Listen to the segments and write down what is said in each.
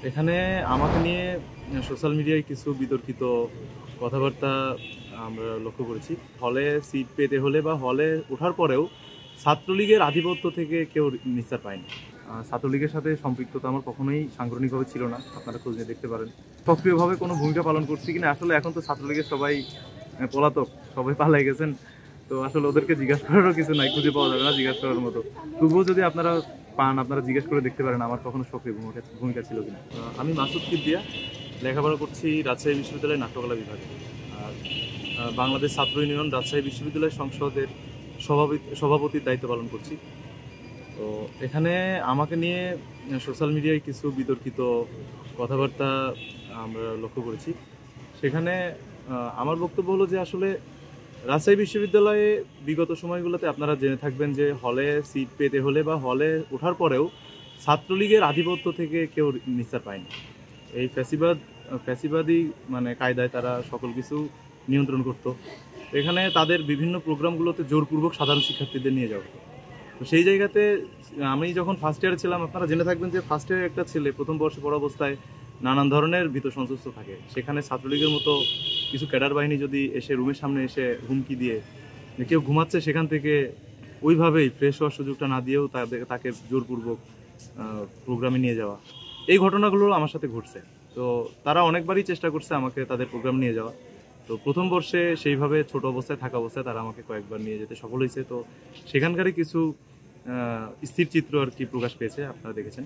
এখানে আমাকে নিয়ে সোশ্যাল মিডিয়ায় কিছু বিতর্কিত কথাবার্তা আমরা লক্ষ্য করেছি। হলে সিট পেতে হলে বা হলে ওঠার পরেও ছাত্রলীগের আধিপত্য থেকে কেউ নিস্তার পায়নি। ছাত্রলীগের সাথে সম্পৃক্ততা আমার কখনোই সাংগঠনিকভাবে ছিল না, আপনারা খোঁজ নিয়ে দেখতে পারেন। সক্রিয়ভাবে কোনো ভূমিকা পালন করছি কিনা, আসলে এখন তো ছাত্রলীগের সবাই পলাতক, সবাই পালাই গেছেন। তো আসলে ওদেরকে জিজ্ঞাসা করারও কিছু নাই, খুঁজে পাওয়া যাবে না জিজ্ঞাসা করার মতো। তবুও যদি আপনারা পান, আপনারা জিজ্ঞেস করে দেখতে পারেন আমার কখনো সক্রিয় ভূমিকা ছিল কিনা। আমি মাসুদ কিবরিয়া, লেখাপড়া করছি রাজশাহী বিশ্ববিদ্যালয়ের নাট্যকলা বিভাগে। আর বাংলাদেশ ছাত্র ইউনিয়ন রাজশাহী বিশ্ববিদ্যালয় সংসদের সভাপতির দায়িত্ব পালন করছি। তো এখানে আমাকে নিয়ে সোশ্যাল মিডিয়ায় কিছু বিতর্কিত কথাবার্তা আমরা লক্ষ্য করেছি। সেখানে আমার বক্তব্য হলো যে আসলে রাজশাহী বিশ্ববিদ্যালয়ে বিগত সময়গুলোতে আপনারা জেনে থাকবেন যে হলে সিট পেতে হলে বা হলে ওঠার পরেও ছাত্রলীগের আধিপত্য থেকে কেউ নিস্তার পায়নি। এই ফ্যাসিবাদী কায়দায় তারা সকল কিছু নিয়ন্ত্রণ করতো। এখানে তাদের বিভিন্ন প্রোগ্রামগুলোতে জোরপূর্বক সাধারণ শিক্ষার্থীদের নিয়ে যাওয়া হতো। তো সেই জায়গাতে আমি যখন ফার্স্ট ইয়ারে ছিলাম, আপনারা জেনে থাকবেন যে ফার্স্ট ইয়ারে একটা ছেলে প্রথম বর্ষে পড়া অবস্থায় নানান ধরনের ভীত সন্ত্রস্ত থাকে। সেখানে ছাত্রলীগের মতো কিছু ক্যাডার বাহিনী যদি এসে রুমের সামনে এসে হুমকি দিয়ে যে কেউ ঘুমাচ্ছে সেখান থেকে ওইভাবেই ফ্রেশ হওয়ার সুযোগটা না দিয়েও তাকে জোরপূর্বক প্রোগ্রামে নিয়ে যাওয়া, এই ঘটনাগুলো আমার সাথে ঘটছে। তো তারা অনেকবারই চেষ্টা করছে আমাকে তাদের প্রোগ্রাম নিয়ে যাওয়া। তো প্রথম বর্ষে সেইভাবে ছোট অবস্থায় থাকা অবস্থায় তারা আমাকে কয়েকবার নিয়ে যেতে সফল হয়েছে। তো সেখানকারই কিছু স্থির চিত্র আর কি প্রকাশ পেয়েছে, আপনারা দেখেছেন।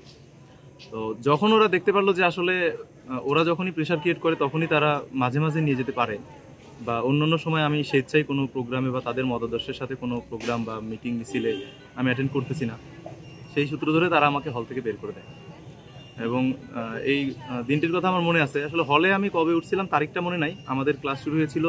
তো যখন ওরা দেখতে পারলো যে আসলে ওরা যখনই প্রেশার ক্রিয়েট করে তখনই তারা মাঝে মাঝে নিয়ে যেতে পারে, বা অন্যান্য সময় আমি স্বেচ্ছায় কোনো প্রোগ্রামে বা তাদের মতাদর্শের সাথে কোনো প্রোগ্রাম বা মিটিং মিছিলে আমি অ্যাটেন্ড করতেছি না, সেই সূত্র ধরে তারা আমাকে হল থেকে বের করে দেয়। এবং এই দিনটির কথা আমার মনে আছে। আসলে হলে আমি কবে উঠছিলাম তারিখটা মনে নাই। আমাদের ক্লাস শুরু হয়েছিল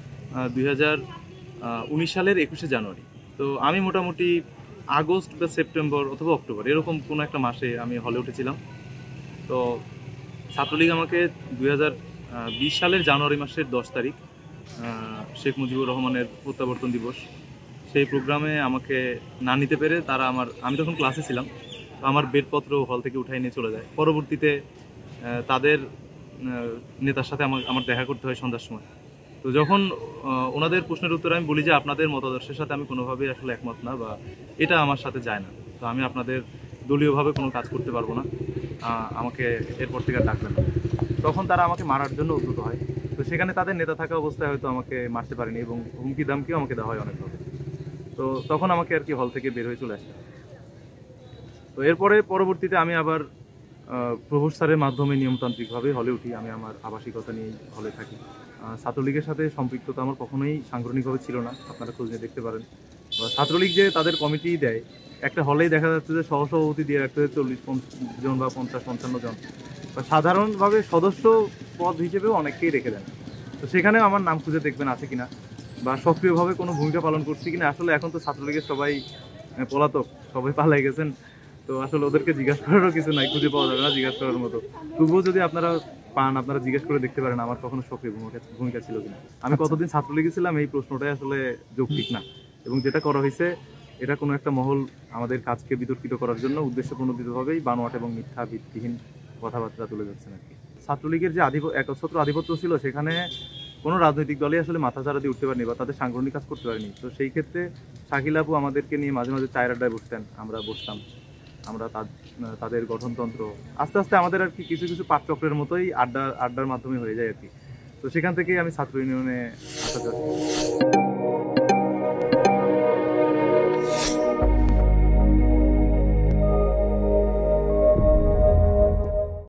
2019 সালের 21শে জানুয়ারি। তো আমি মোটামুটি আগস্ট বা সেপ্টেম্বর অথবা অক্টোবর এরকম কোনো একটা মাসে আমি হলে উঠেছিলাম। তো ছাত্রলীগ আমাকে 2020 সালের জানুয়ারি মাসের 10 তারিখ শেখ মুজিবুর রহমানের প্রত্যাবর্তন দিবস, সেই প্রোগ্রামে আমাকে না নিতে পেরে তারা আমি তখন ক্লাসে ছিলাম, তো আমার বেডপত্র হল থেকে উঠাই নিয়ে চলে যায়। পরবর্তীতে তাদের নেতার সাথে আমার দেখা করতে হয় সন্ধ্যার সময়। তো যখন ওনাদের প্রশ্নের উত্তরে আমি বলি যে আপনাদের মতাদর্শের সাথে আমি কোনোভাবেই আসলে একমত না, বা এটা আমার সাথে যায় না, তো আমি আপনাদের দলীয়ভাবে কোনো কাজ করতে পারবো না, আমাকে এরপর থেকে ডাকবেন না। তখন তারা আমাকে মারার জন্য উদ্যত হয়। তো সেখানে তাদের নেতা থাকা অবস্থায় হয়তো আমাকে মারতে পারেনি, এবং হুমকি দামকিও আমাকে দেওয়া হয় অনেকভাবে। তো তখন আমাকে আর কি হল থেকে বের হয়ে চলে আসতে হয়। তো এরপরে পরবর্তীতে আমি আবার প্রভোস্ট স্যারের মাধ্যমে নিয়মতান্ত্রিকভাবে হলে উঠি। আমি আমার আবাসিকতা নিয়ে হলে থাকি। ছাত্রলীগের সাথে সম্পৃক্ততা আমার কখনোই সাংগঠনিকভাবে ছিল না, আপনারা খোঁজ নিয়ে দেখতে পারেন। ছাত্রলীগ যে তাদের কমিটি দেয়, একটা হলেই দেখা যাচ্ছে যে সহসভাপতি দিয়ে রাখতে 40-50 জন বা 50-55 জন, বা সাধারণভাবে সদস্য পদ হিসেবেও অনেককেই রেখে দেন। তো সেখানেও আমার নাম খুঁজে দেখবেন আছে কিনা, বা সক্রিয়ভাবে কোনো ভূমিকা পালন করছি কিনা। আসলে এখন তো ছাত্রলীগের সবাই পলাতক, সবাই পালাই গেছেন। তো আসলে ওদেরকে জিজ্ঞাসা করারও কিছু নাই, খুঁজে পাওয়া যাবে না জিজ্ঞাসা করার মতো। তবুও যদি আপনারা পান, আপনারা জিজ্ঞেস করে দেখতে পারেন আমার কখনো সক্রিয় ভূমিকা ছিল কিনা। আমি কতদিন ছাত্রলীগে ছিলাম এই প্রশ্নটাই আসলে যৌক্তিক না, এবং যেটা করা হয়েছে এটা কোনো একটা মহল আমাদের কাজকে বিতর্কিত করার জন্য উদ্দেশ্যপ্রণোদিতভাবেই বানোয়াট এবং মিথ্যা ভিত্তিহীন কথাবার্তা তুলে যাচ্ছেন আর কি। ছাত্রলীগের যে একচ্ছত্র আধিপত্য ছিল, সেখানে কোনো রাজনৈতিক দলই আসলে মাথাচাড়া দিয়ে উঠতে পারেনি বা তাদের সাংগঠনিক কাজ করতে পারেনি। তো সেই ক্ষেত্রে শাকিল আপু আমাদেরকে নিয়ে মাঝে মাঝে চায়ের আড্ডায় বসতেন, আমরা বসতাম। আমরা তাদের গঠনতন্ত্র আস্তে আস্তে আমাদের আর কি কিছু কিছু পাঠচক্রের মতোই আড্ডার মাধ্যমে হয়ে যায় আর কি। তো সেখান থেকেই আমি ছাত্র ইউনিয়নে আসা যাচ্ছি।